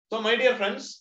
So, my dear friends,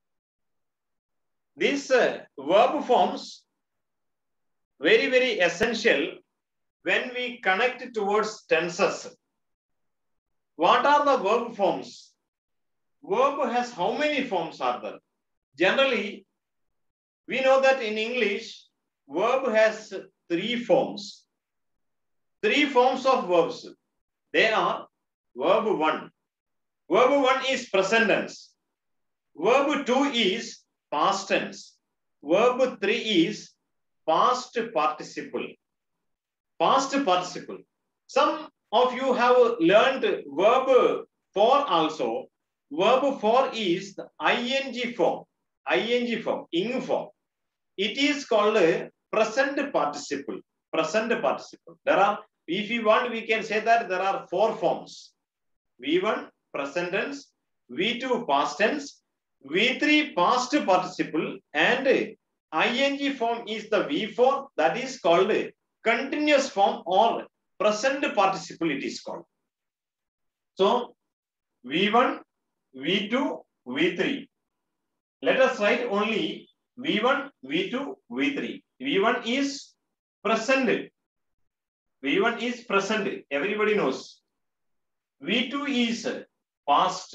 these verb forms very, very essential when we connect towards tenses. What are the verb forms? Verb has how many forms are there? Generally, we know that in English, verb has three forms. Three forms of verbs. They are verb 1. Verb 1 is present tense. Verb 2 is past tense. Verb 3 is past participle. Past participle. Some of you have learned verb 4 also. Verb 4 is the ing form. Ing form, ing form. It is called a present participle. Present participle. There are, if you want, we can say that there are 4 forms. V1 present tense, V2 past tense, V3 past participle, and ing form is the V4, that is called continuous form or present participle it is called. So V1, V2, V3. Let us write only V1, V2, V3. V1 is present. V1 is present. Everybody knows. V2 is past.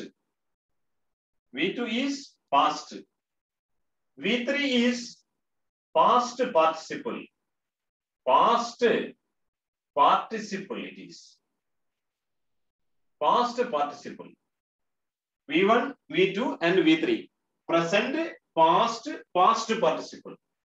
V2 is past. V3 is past participle. Past participle it is. Past participle. V1, V2 and V3. Present, past, past participle.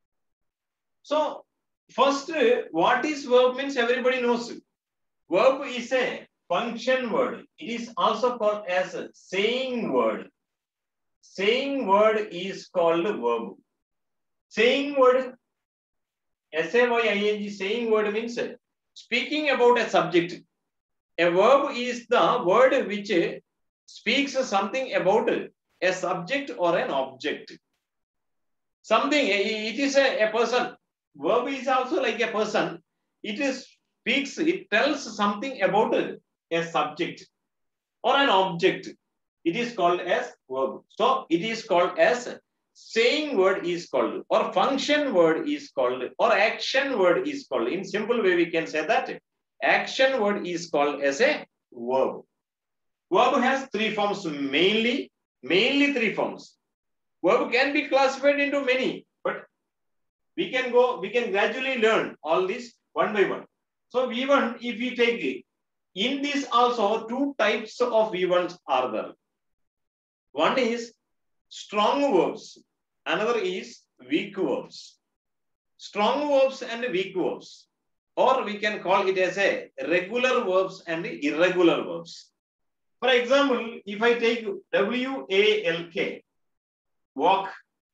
So, first, what is verb means everybody knows. Verb is a function word. It is also called as a saying word. Saying word is called verb. Saying word, S-A-Y-I-N-G, saying word means speaking about a subject. A verb is the word which speaks something about a subject or an object. Something, it is a person. Verb is also like a person. It speaks, it tells something about a subject or an object. It is called as verb. So it is called as saying word is called, or function word is called, or action word is called. In simple way, we can say that action word is called as a verb. Verb has 3 forms, mainly 3 forms. Verb can be classified into many, but we can gradually learn all this one by one. So V1, if we take it, in this also 2 types of V1s are there. One is strong verbs, another is weak verbs. Strong verbs and weak verbs, or we can call it as a regular verbs and irregular verbs. For example, if I take W-A-L-K, walk.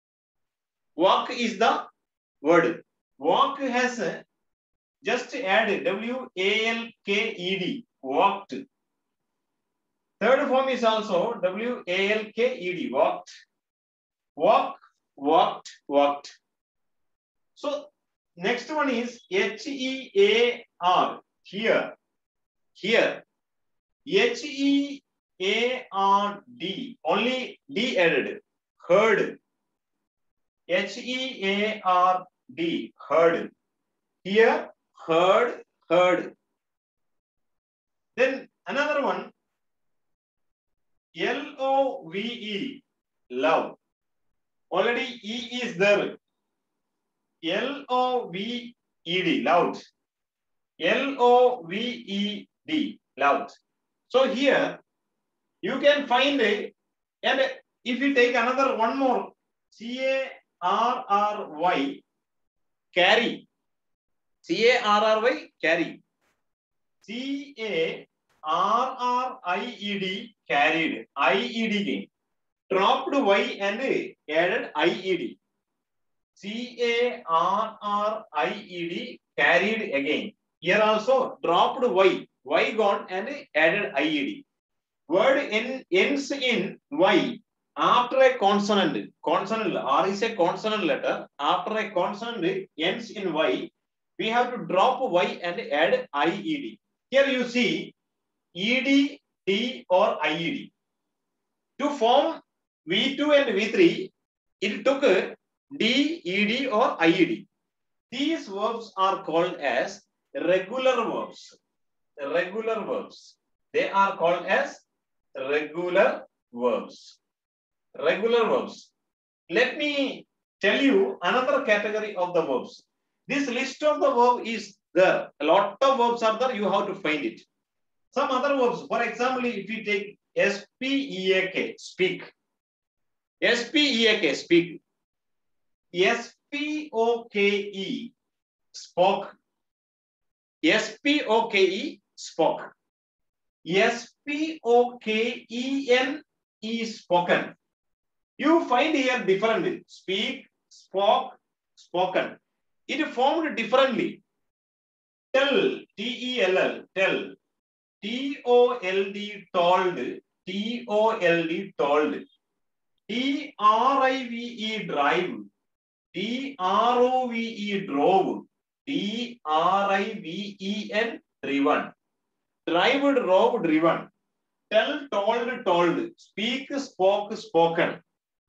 Walk is the word. Walk has just add W-A-L-K-E-D, walked. Third form is also W-A-L-K-E-D, walked. Walk, walked, walked. So next one is H-E-A-R, here. Here. H-E-A-R-D, only D added, heard. H-E-A-R-D, heard. Here, heard, heard. Then another one, L-O-V-E, love. Already E is there. L-O-V-E-D, loud. L-O-V-E-D, loud. So here, you can find a, and if you take another one more, C-A-R-R-Y, carry. C-A-R-R-Y, carry. C-A-R-R-I-E-D, carried. I-E-D again. Dropped Y and added I-E-D. C-A-R-R-I-E-D, carried again. Here also dropped Y. Y gone and added I-E-D. Word ends in Y after a consonant. Consonant, R is a consonant letter. After a consonant ends in Y, we have to drop Y and add I-E-D. Here you see ED, T or IED. To form V2 and V3, it took D, ED or IED. These verbs are called as regular verbs. Regular verbs. They are called as regular verbs. Regular verbs. Let me tell you another category of the verbs. This list of the verb is there. A lot of verbs are there. You have to find it. Some other verbs. For example, if you take SPEAK, speak. SPEAK, speak. SPOKE, spoke. SPOKE, spoke. SPOKEN is spoken. You find here differently. Speak, spoke, spoken. It formed differently. Tell, T-E-L-L, tell. T-O-L-D, told. T-O-L-D, told. D-R-I-V-E, drive. D-R-O-V-E, drove. D-R-I-V-E-N, driven. Drive, drove, driven. Tell, told, told. Speak, spoke, spoken.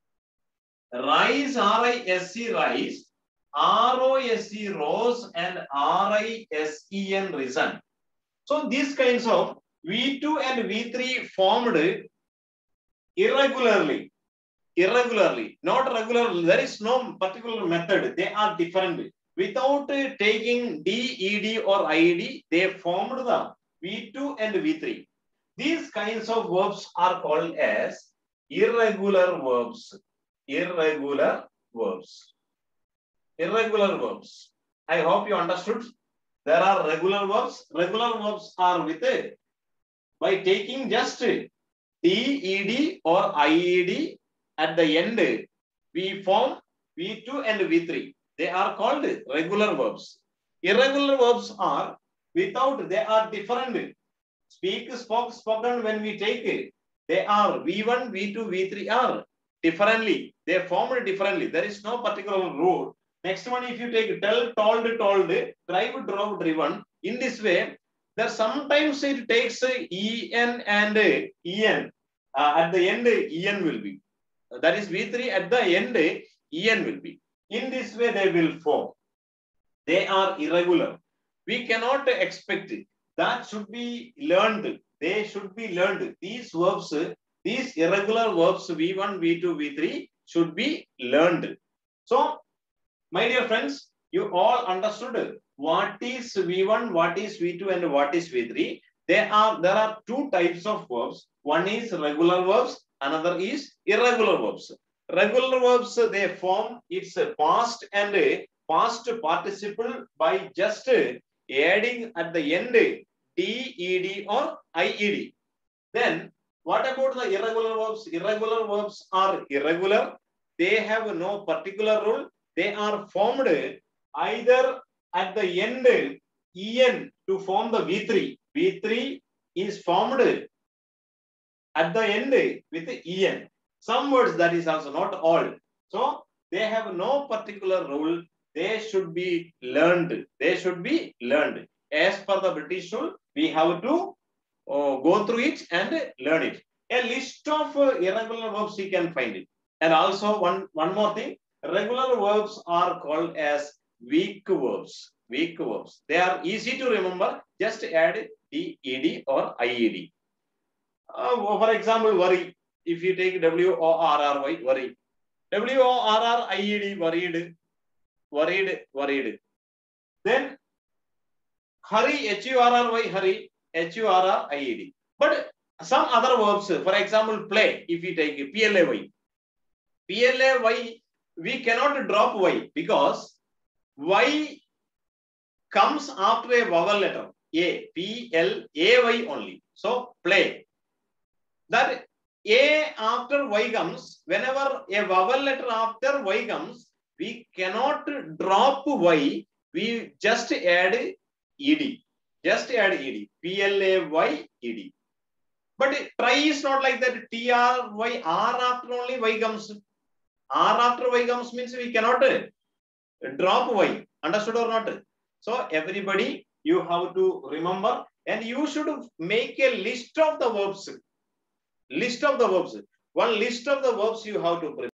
Rise, R-I-S-E, rise. R-O-S-E, rose, and R-I-S-E-N, risen. So these kinds of V2 and V3 formed irregularly. Irregularly, not regularly. There is no particular method. They are different. Without taking D, ED or IED, they formed the V2 and V3. These kinds of verbs are called as irregular verbs. Irregular verbs. Irregular verbs. I hope you understood. There are regular verbs. Regular verbs are with it. By taking just D, ED or IED at the end, we form V2 and V3. They are called regular verbs. Irregular verbs are without, they are different. Speak, spoke, spoken, when we take it, they are V1, V2, V3 are differently. They formed differently. There is no particular rule. Next one, if you take tell, told, told, drive, drove, driven. In this way, there sometimes it takes EN and EN. At the end, EN will be. That is V3 at the end, EN will be. In this way, they will form. They are irregular. We cannot expect it. That should be learned. They should be learned. These verbs, these irregular verbs, V1, V2, V3 should be learned. So, my dear friends, you all understood what is V1, what is V2, and what is V3. There are two types of verbs. One is regular verbs, another is irregular verbs. Regular verbs, they form its past and past participle by just adding at the end D, ED or IED. Then what about the irregular verbs? Irregular verbs are irregular. They have no particular rule. They are formed either at the end EN to form the V3. V3 is formed at the end with EN. Some words, that is also not all. So they have no particular rule. They should be learned. They should be learned. As per the British rule, we have to go through it and learn it. A list of irregular verbs, you can find it. And also one more thing, regular verbs are called as weak verbs. Weak verbs. They are easy to remember. Just add D, ED or IED. For example, worry. If you take WORRY, worry. WORRIED, worried. Worried, worried. Then hurry, HURRY, hurry, HURRIED. But some other verbs, for example, play. If you take PLAY. PLAY, we cannot drop Y because Y comes after a vowel letter. A, PLAY only. So play. That A after Y comes, whenever a vowel letter after Y comes, we cannot drop Y. We just add ED. Just add ED. PLAY, ED. But try is not like that. TRY, R after only Y comes. R after Y comes means we cannot drop Y. Understood or not? So everybody, you have to remember, and you should make a list of the verbs. List of the verbs. one list of the verbs you have to prepare.